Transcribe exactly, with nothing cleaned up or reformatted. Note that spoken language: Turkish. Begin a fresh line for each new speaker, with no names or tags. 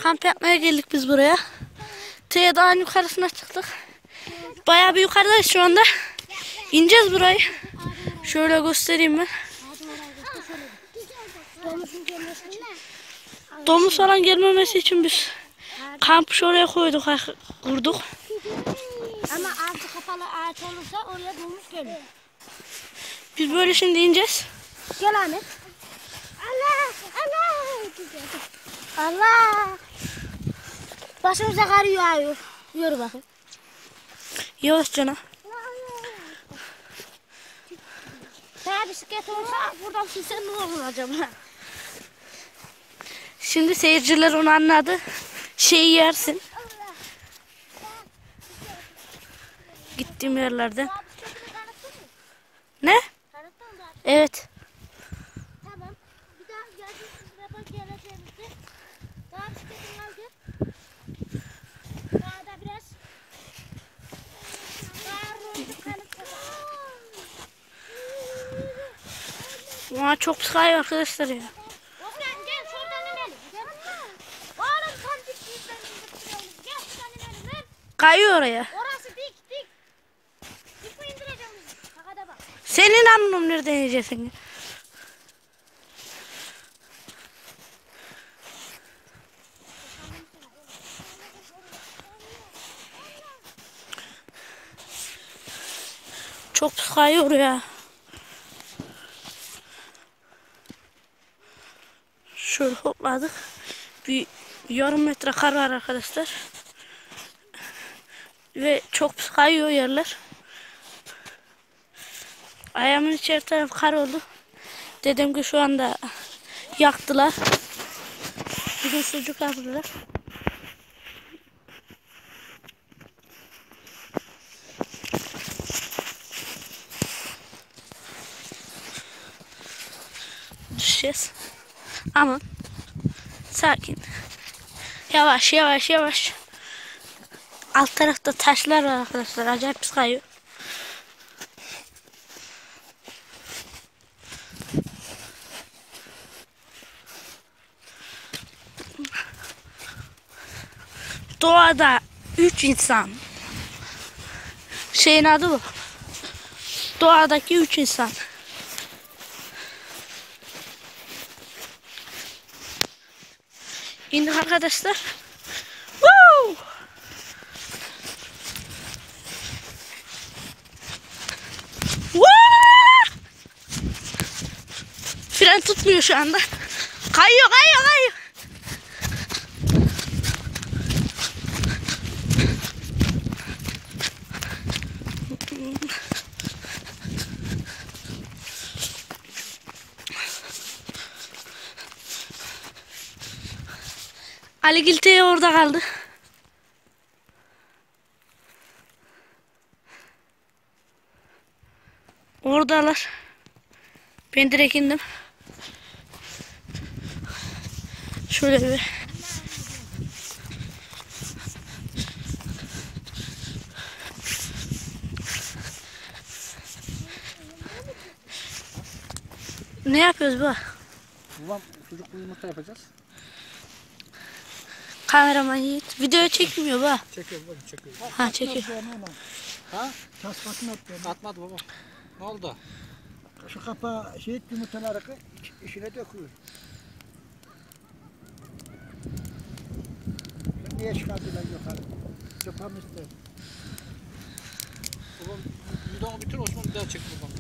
Kamp yapmaya geldik biz buraya. T dağın yukarısına çıktık. Bayağı bir yukarıdayız şu anda. İneceğiz burayı. Şöyle göstereyim ben. Domuz falan gelmemesi için biz kampı şuraya koyduk, kurduk.
Ama altı kapalı ağaç olursa oraya domuz gelir.
Biz böyle şimdi ineceğiz.
Gel Ahmet. Allah! Allah! Allah! Başımıza kar yağıyor. Yürü bakayım.
Yavaş cana.
Sana bisiklet olsa buradan silsen ne olur acaba?
Şimdi seyirciler onu anladı. Şeyi yersin. Gittiğim yerlerde. Ne? Evet.
Tamam. Bir daha geldiğimizde geleceğimizde daha bisikletini al gel. Daha da biraz daha roncuk kanıtladı.
Aa, çok sıkıyor arkadaşlar ya.
Osman gel şuradan inelim. Gel. Oğlum sen dik dik ben indirtiyorum. Gel şuradan inelim lan.
Kayıyor oraya.
Orası dik dik. Dik mi indireceğim? Hakada bak.
Senin anlam nereden yiyeceksin? Çok sıkıyor ya. Şöyle hopladık. Bir yarım metre kar var arkadaşlar. Ve çok kayıyor yerler. Ayağımın içeri tarafı kar oldu. Dedim ki şu anda yaktılar. Bir de sucuk yaptılar. Düşeceğiz. Aman. Sakin. Yavaş yavaş yavaş. Alt tarafta taşlar var arkadaşlar. Acayip pis kayıyor. Doğada üç insan. Şeyin adı bu. Doğadaki üç insan. İndik arkadaşlar. Woo! Woo! Fren tutmuyor şu anda. Kayıyor, kayıyor, kayıyor. Ali Gilte'ye orada kaldı. Oradalar. Ben direkt indim. Şöyle bir. Ne yapıyoruz bu?
Babam sucuklu yumurta yapacağız.
Kameraman Yiğit. Video çekmiyor bu.
Çekiyor babam çekiyor.
Ha çekiyor.
Ha? Tasmasını attı. Atmadı baba. Ne oldu? Şu kapağı şey et yumurtaları içine döküyor. Sen niye çıkardılar yukarı? Yapamazdı. Babam videonu bitir Osman bir daha çek babam.